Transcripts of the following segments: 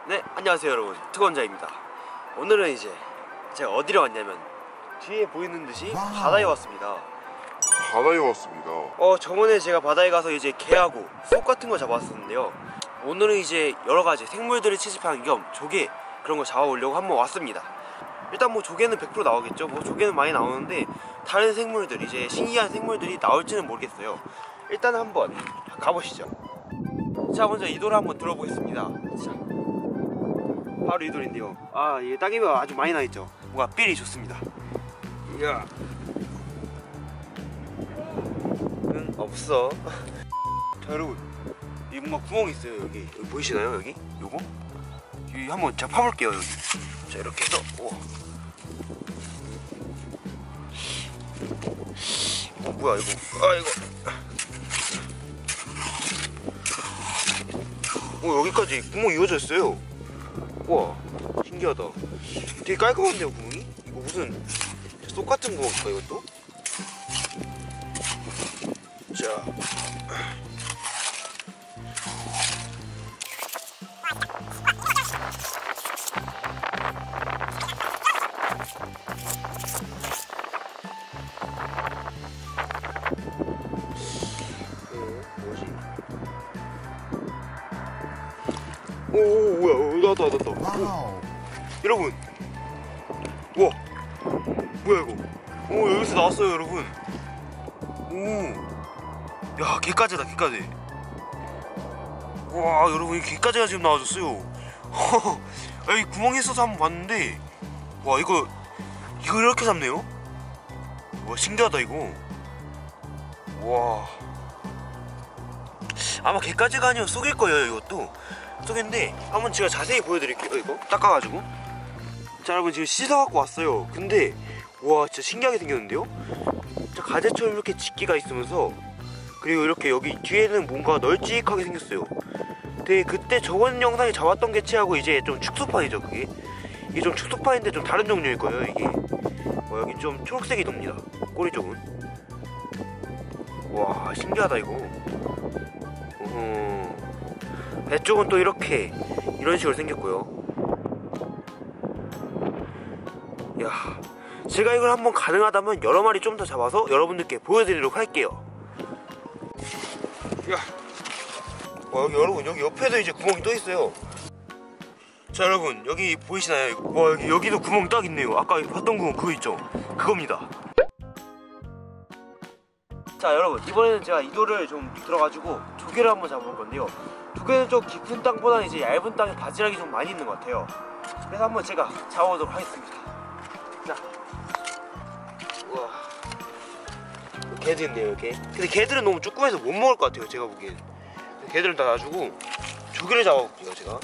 네, 안녕하세요 여러분, 특원자입니다. 오늘은 이제 제가 어디로 왔냐면 뒤에 보이는 듯이 바다에 왔습니다. 저번에 제가 바다에 가서 이제 게하고 속 같은 거 잡았었는데요. 오늘은 이제 여러가지 생물들을 채집하는 겸 조개 그런 거 잡아보려고 한번 왔습니다. 일단 뭐 조개는 100% 나오겠죠. 뭐 조개는 많이 나오는데 다른 생물들, 이제 신기한 생물들이 나올지는 모르겠어요. 일단 한번 가보시죠. 자, 먼저 이 돌을 한번 들어보겠습니다. 자, 바로 이 돌인데요. 아, 이게 따개비가 아주 많이 나있죠. 뭔가 삘이 좋습니다. 이야, 없어. 자, 여러분, 여기 뭔가 구멍이 있어요. 여기 보이시나요? 여기? 요거? 여기 한번 제가 파볼게요. 여기. 자, 이렇게 해서 뭐야 이거? 여기까지 구멍이 이어져 있어요. 우와, 신기하다. 되게 깔끔한데요, 구멍이? 이거 무슨 쏙 같은 구멍일까, 이것도? 자, 뭐지? 오, 뭐야, 나왔다. 여러분, 우와, 뭐야 이거? 오, 여기서 나왔어요, 여러분. 오, 야, 개까지다, 개까지. 와, 여러분, 이 개까지가 지금 나와줬어요. 여기 구멍이 있어서 한번 봤는데, 와, 이거 이렇게 잡네요? 와, 신기하다 이거. 와, 아마 개까지가 아니면 쏙일 거예요. 이것도 쏙인데 한번 제가 자세히 보여드릴게요. 이거 닦아가지고. 자, 여러분, 지금 씻어갖고 왔어요. 근데 와, 진짜 신기하게 생겼는데요? 자, 가재처럼 이렇게 집기가 있으면서, 그리고 이렇게 여기 뒤에는 뭔가 널찍하게 생겼어요. 되게 그때 저번 영상에 잡았던 개체하고 이제 좀 축소판이죠. 그게 이게 좀 축소판인데 좀 다른 종류일 거예요. 이게 여기 좀 초록색이 돕니다, 꼬리 쪽은. 와, 신기하다 이거. 배 쪽은 또 이렇게 이런 식으로 생겼고요. 야, 제가 이걸 한번 가능하다면 여러 마리 좀 더 잡아서 여러분들께 보여드리도록 할게요. 야, 와, 여기 여러분, 여기 옆에도 이제 구멍이 또 있어요. 자, 여러분, 여기 보이시나요? 와, 여기도 구멍 딱 있네요. 아까 봤던 구멍 그거 있죠? 그겁니다. 자, 여러분, 이번에는 제가 이 돌을 좀 들어가지고 조개를 한번 잡아볼 건데요. 조개는 좀 깊은 땅보다는 이제 얇은 땅에 바지락이 좀 많이 있는 것 같아요. 그래서 한번 제가 잡아보도록 하겠습니다. 자, 우와, 개도 있네요, 개. 근데 개들은 너무 조그매서 못 먹을 것 같아요, 제가 보기엔. 개들은 다 놔주고 조개를 잡아볼게요, 제가.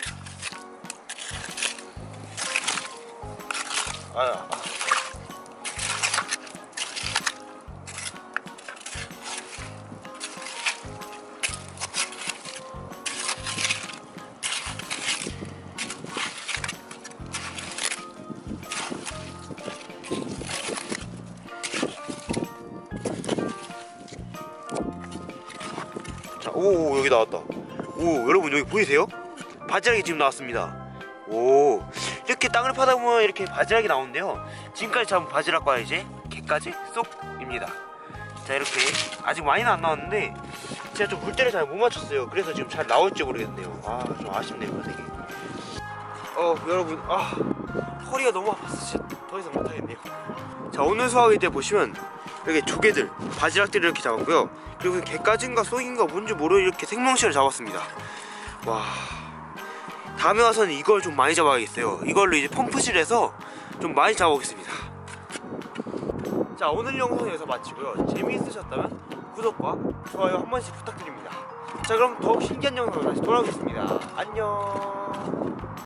오, 여기 나왔다. 오, 여러분, 여기 보이세요? 바지락이 지금 나왔습니다. 오, 이렇게 땅을 파다 보면 이렇게 바지락이 나오는데요. 지금까지 잡은 바지락과 이제 개까지 쏙입니다. 자, 이렇게 아직 많이는 안 나왔는데 제가 좀 물때를 잘 못 맞췄어요. 그래서 지금 잘 나올지 모르겠네요. 아, 좀 아쉽네요, 되게. 여러분, 허리가 너무 아파서 진짜 더 이상 못하겠네요. 자, 오늘 수확일 때 보시면 이렇게 조개들, 바지락들을 이렇게 잡았고요. 그리고 개까지인가 쏙인가 뭔지 모르는 이렇게 생명체를 잡았습니다. 와, 다음에 와서는 이걸 좀 많이 잡아야겠어요. 이걸로 이제 펌프질해서 좀 많이 잡아보겠습니다. 자, 오늘 영상은 여기서 마치고요. 재미있으셨다면 구독과 좋아요 한 번씩 부탁드립니다. 자, 그럼 더욱 신기한 영상으로 다시 돌아오겠습니다. 안녕.